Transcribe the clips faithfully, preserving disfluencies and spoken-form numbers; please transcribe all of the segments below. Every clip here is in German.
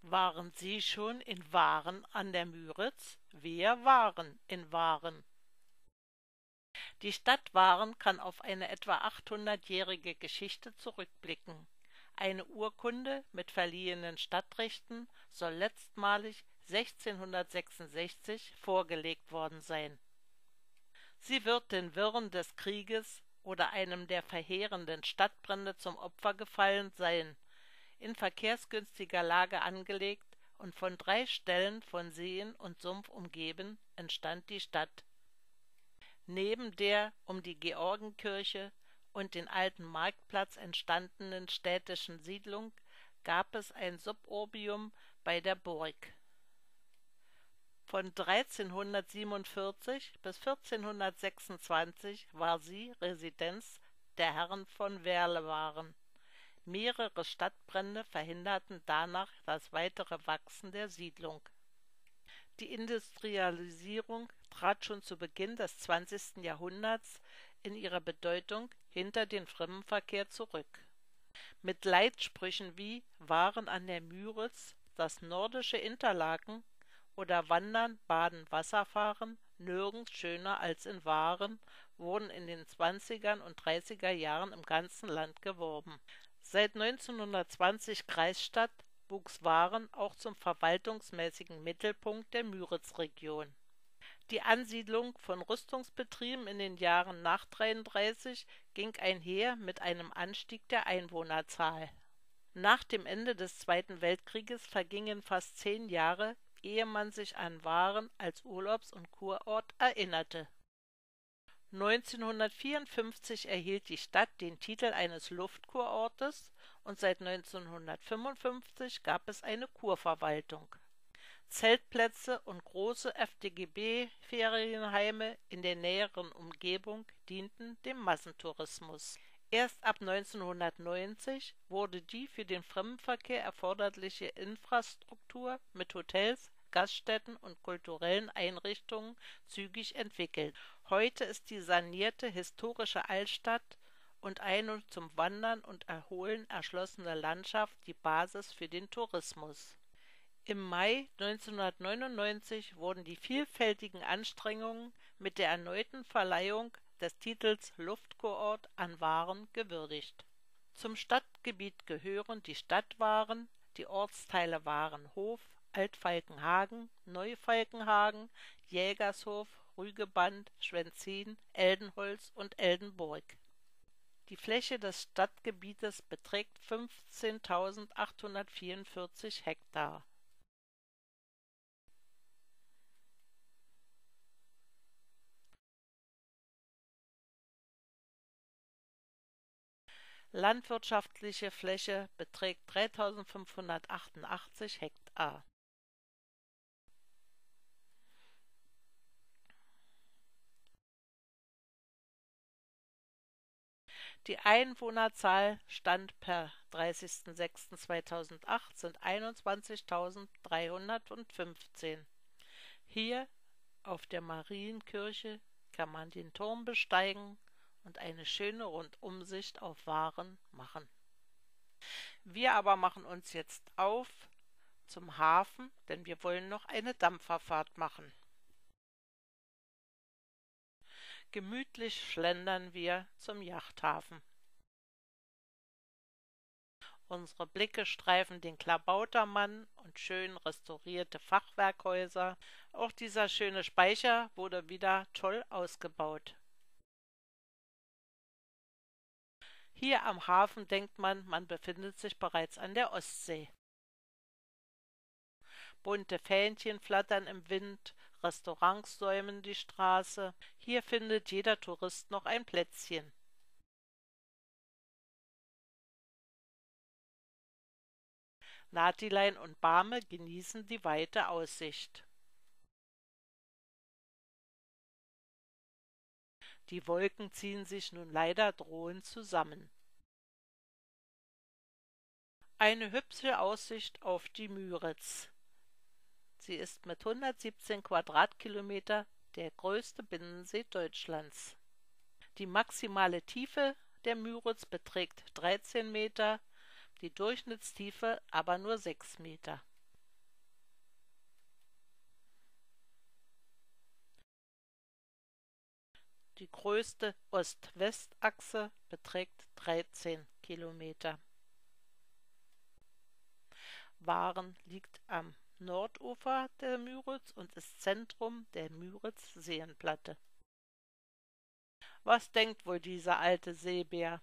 Waren Sie schon in Waren an der Müritz? Wir waren in Waren. Die Stadt Waren kann auf eine etwa achthundertjährige Geschichte zurückblicken. Eine Urkunde mit verliehenen Stadtrechten soll letztmalig sechzehnhundertsechsundsechzig vorgelegt worden sein. Sie wird den Wirren des Krieges oder einem der verheerenden Stadtbrände zum Opfer gefallen sein. In verkehrsgünstiger Lage angelegt und von drei Stellen von Seen und Sumpf umgeben, entstand die Stadt. Neben der um die Georgenkirche und den alten Marktplatz entstandenen städtischen Siedlung gab es ein Suburbium bei der Burg. Von dreizehnhundertsiebenundvierzig bis vierzehnhundertsechsundzwanzig war sie Residenz der Herren von Werlewaren. Mehrere Stadtbrände verhinderten danach das weitere Wachsen der Siedlung. Die Industrialisierung trat schon zu Beginn des zwanzigsten Jahrhunderts in ihrer Bedeutung hinter den Fremdenverkehr zurück. Mit Leitsprüchen wie »Waren an der Müritz«, »Das nordische Interlaken« oder »Wandern, Baden, Wasserfahren«, »Nirgends schöner als in Waren« wurden in den zwanziger und dreißiger Jahren im ganzen Land geworben. Seit neunzehnhundertzwanzig Kreisstadt wuchs Waren auch zum verwaltungsmäßigen Mittelpunkt der Müritzregion. Die Ansiedlung von Rüstungsbetrieben in den Jahren nach dreiunddreißig ging einher mit einem Anstieg der Einwohnerzahl. Nach dem Ende des Zweiten Weltkrieges vergingen fast zehn Jahre, ehe man sich an Waren als Urlaubs- und Kurort erinnerte. neunzehnhundertvierundfünfzig erhielt die Stadt den Titel eines Luftkurortes und seit neunzehnhundertfünfundfünfzig gab es eine Kurverwaltung. Zeltplätze und große F D G B-Ferienheime in der näheren Umgebung dienten dem Massentourismus. Erst ab neunzehnhundertneunzig wurde die für den Fremdenverkehr erforderliche Infrastruktur mit Hotels, Gaststätten und kulturellen Einrichtungen zügig entwickelt. Heute ist die sanierte historische Altstadt und eine zum Wandern und Erholen erschlossene Landschaft die Basis für den Tourismus. Im Mai neunzehnhundertneunundneunzig wurden die vielfältigen Anstrengungen mit der erneuten Verleihung des Titels Luftkurort an Waren gewürdigt. Zum Stadtgebiet gehören die Stadt Waren, die Ortsteile Warenhof, Altfalkenhagen, Neufalkenhagen, Jägershof, Rügeband, Schwenzin, Eldenholz und Eldenburg. Die Fläche des Stadtgebietes beträgt fünfzehntausendachthundertvierundvierzig Hektar. Landwirtschaftliche Fläche beträgt dreitausendfünfhundertachtundachtzig Hektar. Die Einwohnerzahl stand per dreißigster sechster zweitausendacht sind einundzwanzigtausenddreihundertfünfzehn. Hier auf der Marienkirche kann man den Turm besteigen und eine schöne Rundumsicht auf Waren machen. Wir aber machen uns jetzt auf zum Hafen, denn wir wollen noch eine Dampferfahrt machen. Gemütlich schlendern wir zum Yachthafen. Unsere Blicke streifen den Klabautermann und schön restaurierte Fachwerkhäuser. Auch dieser schöne Speicher wurde wieder toll ausgebaut. Hier am Hafen denkt man, man befindet sich bereits an der Ostsee. Bunte Fähnchen flattern im Wind, Restaurants säumen die Straße. Hier findet jeder Tourist noch ein Plätzchen. Natilein und Barme genießen die weite Aussicht. Die Wolken ziehen sich nun leider drohend zusammen. Eine hübsche Aussicht auf die Müritz. Sie ist mit hundertsiebzehn Quadratkilometer der größte Binnensee Deutschlands. Die maximale Tiefe der Müritz beträgt dreizehn Meter, die Durchschnittstiefe aber nur sechs Meter. Die größte Ost-West-Achse beträgt dreizehn Kilometer. Waren liegt am Nordufer der Müritz und ist Zentrum der Müritz-Seenplatte. Was denkt wohl dieser alte Seebär?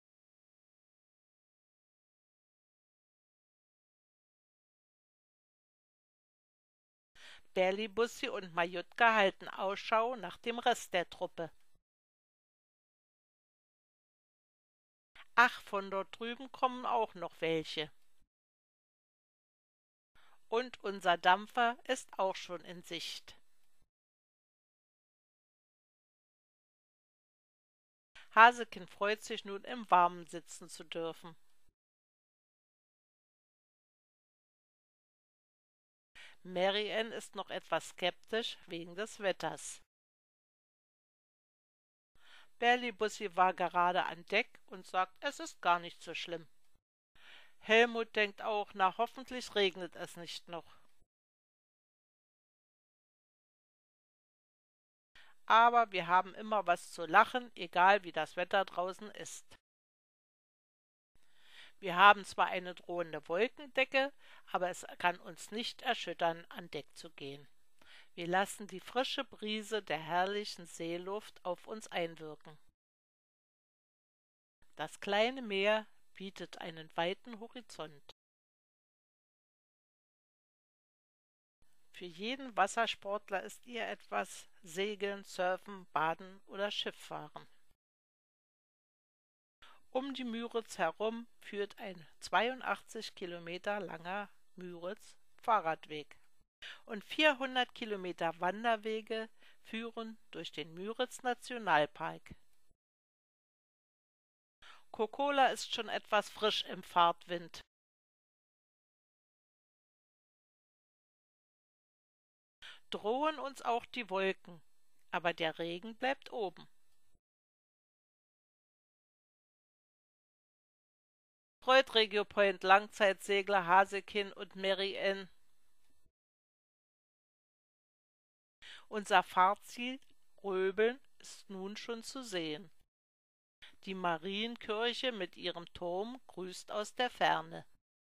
Berlibussi und Majutka halten Ausschau nach dem Rest der Truppe. Ach, von dort drüben kommen auch noch welche. Und unser Dampfer ist auch schon in Sicht. Haseken freut sich nun, im Warmen sitzen zu dürfen. Mary Ann ist noch etwas skeptisch wegen des Wetters. Berlibussi war gerade an Deck und sagt, es ist gar nicht so schlimm. Helmut denkt auch, na hoffentlich regnet es nicht noch. Aber wir haben immer was zu lachen, egal wie das Wetter draußen ist. Wir haben zwar eine drohende Wolkendecke, aber es kann uns nicht erschüttern, an Deck zu gehen. Wir lassen die frische Brise der herrlichen Seeluft auf uns einwirken. Das kleine Meer bietet einen weiten Horizont. Für jeden Wassersportler ist ihr etwas Segeln, Surfen, Baden oder Schifffahren. Um die Müritz herum führt ein zweiundachtzig Kilometer langer Müritz-Fahrradweg und vierhundert Kilometer Wanderwege führen durch den Müritz-Nationalpark. Kokkola ist schon etwas frisch im Fahrtwind. Drohen uns auch die Wolken, aber der Regen bleibt oben. Freut Regio Point Langzeitsegler Haseken und Mary Ann. Unser Fahrziel Röbeln ist nun schon zu sehen. Die Marienkirche mit ihrem Turm grüßt aus der Ferne.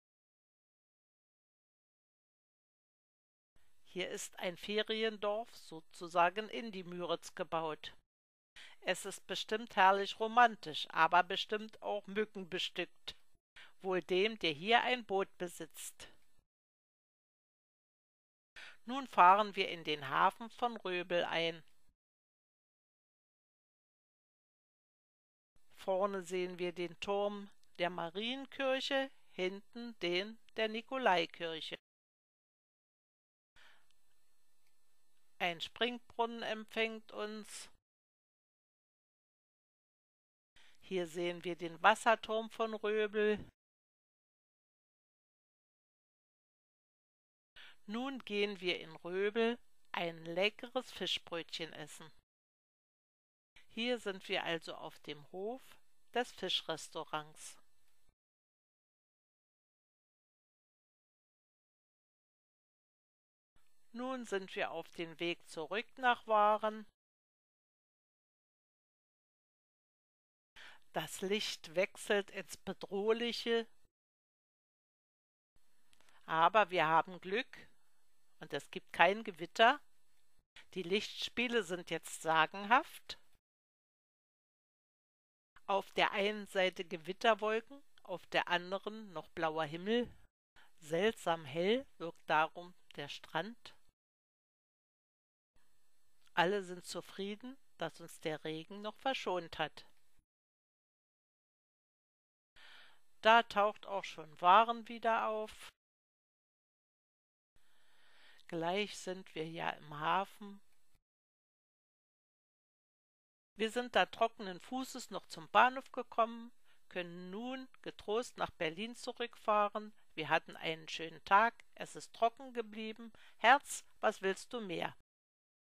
Hier ist ein Feriendorf sozusagen in die Müritz gebaut. Es ist bestimmt herrlich romantisch, aber bestimmt auch mückenbestückt. Wohl dem, der hier ein Boot besitzt. Nun fahren wir in den Hafen von Röbel ein. Vorne sehen wir den Turm der Marienkirche, hinten den der Nikolaikirche. Ein Springbrunnen empfängt uns. Hier sehen wir den Wasserturm von Röbel. Nun gehen wir in Röbel ein leckeres Fischbrötchen essen. Hier sind wir also auf dem Hof des Fischrestaurants. Nun sind wir auf dem Weg zurück nach Waren. Das Licht wechselt ins Bedrohliche, aber wir haben Glück und es gibt kein Gewitter. Die Lichtspiele sind jetzt sagenhaft. Auf der einen Seite Gewitterwolken, auf der anderen noch blauer Himmel. Seltsam hell wirkt darum der Strand. Alle sind zufrieden, dass uns der Regen noch verschont hat. Da taucht auch schon Waren wieder auf. Gleich sind wir ja im Hafen. Wir sind da trockenen Fußes noch zum Bahnhof gekommen, können nun getrost nach Berlin zurückfahren. Wir hatten einen schönen Tag, es ist trocken geblieben. Herz, was willst du mehr?